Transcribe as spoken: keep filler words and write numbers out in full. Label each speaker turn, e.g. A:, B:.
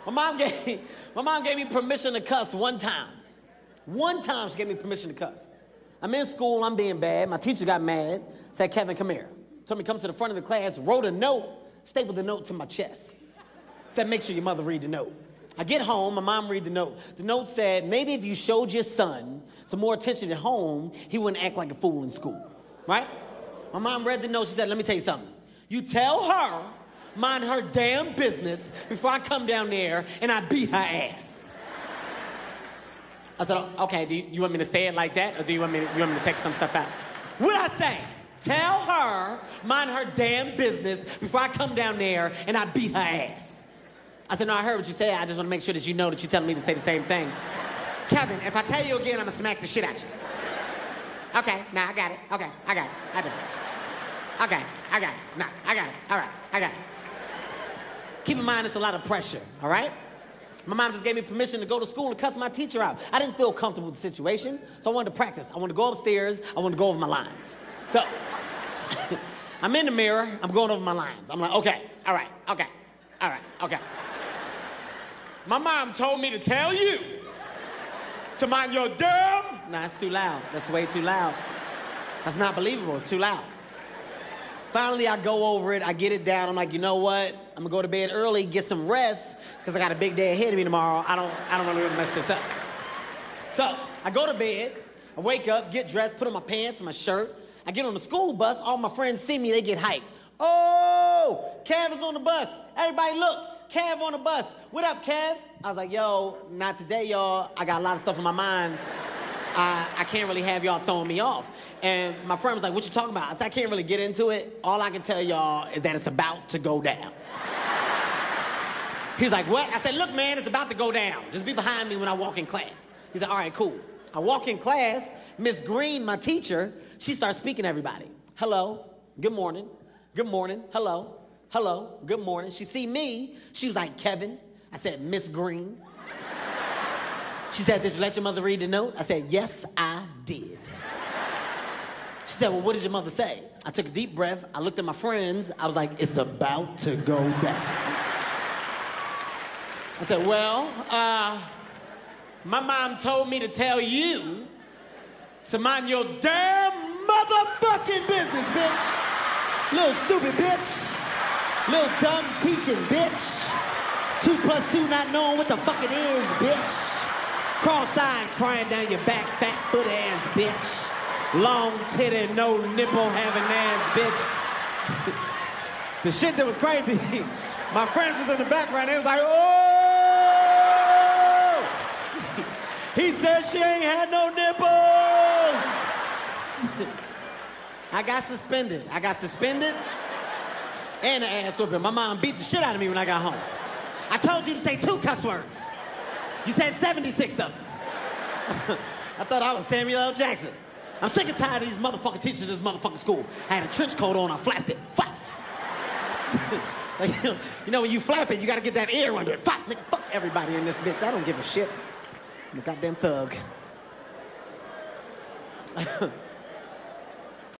A: My mom gave, my mom gave me permission to cuss one time. One time she gave me permission to cuss. I'm in school, I'm being bad. My teacher got mad, said, Kevin, come here. Told me come to the front of the class, wrote a note, stapled the note to my chest. Said, make sure your mother read the note. I get home, my mom read the note. The note said, maybe if you showed your son some more attention at home, he wouldn't act like a fool in school, right? My mom read the note, she said, let me tell you something. You tell her, mind her damn business before I come down there and I beat her ass. I said, okay, do you, you want me to say it like that, or do you want me to, you want me to take some stuff out? What'd I say? Tell her, mind her damn business before I come down there and I beat her ass. I said, no, I heard what you said. I just want to make sure that you know that you're telling me to say the same thing. Kevin, if I tell you again, I'm going to smack the shit out you. Okay, nah, I got it. Okay, I got it. I do. Okay, I got it. Nah, I got it. All right, I got it. Keep in mind, it's a lot of pressure, all right? My mom just gave me permission to go to school and cuss my teacher out. I didn't feel comfortable with the situation, so I wanted to practice. I wanted to go upstairs. I wanted to go over my lines. So, I'm in the mirror. I'm going over my lines. I'm like, okay, all right, okay, all right, okay. My mom told me to tell you to mind your damn... Nah, it's too loud. That's way too loud. That's not believable. It's too loud. Finally, I go over it. I get it down. I'm like, you know what? I'm gonna go to bed early, get some rest, because I got a big day ahead of me tomorrow. I don't, I don't want to mess this up. So, I go to bed. I wake up, get dressed, put on my pants, my shirt. I get on the school bus. All my friends see me. They get hyped. Oh, Kev is on the bus. Everybody look. Kev on the bus. What up, Kev? I was like, yo, not today, y'all. I got a lot of stuff in my mind. Uh, I can't really have y'all throwing me off. And my friend was like, what you talking about? I said, I can't really get into it. All I can tell y'all is that it's about to go down. He's like, what? I said, look, man, it's about to go down. Just be behind me when I walk in class. He said, all right, cool. I walk in class. Miss Green, my teacher, she starts speaking to everybody. Hello, good morning, good morning, hello, hello, good morning. She see me, she was like, Kevin. I said, Miss Green. She said, did you let your mother read the note? I said, yes, I did. She said, well, what did your mother say? I took a deep breath. I looked at my friends. I was like, it's about to go down. I said, well, uh, my mom told me to tell you to mind your damn motherfucking business, bitch. Little stupid bitch. Little dumb teaching, bitch. Two plus two not knowing what the fuck it is, bitch. Cross-eyed crying down your back, fat foot ass bitch. Long titty, no nipple having ass bitch. The shit that was crazy, my friends was in the background, they was like, oh! He said she ain't had no nipples! I got suspended. I got suspended and an ass whooping. My mom beat the shit out of me when I got home. I told you to say two cuss words. You said seventy-six of them. I thought I was Samuel L. Jackson. I'm sick and tired of these motherfucking teachers in this motherfucking school. I had a trench coat on, I flapped it. Flap. Like, you know, you know, when you flap it, you gotta get that ear under it. Flap, nigga, fuck everybody in this bitch. I don't give a shit. I'm a goddamn thug.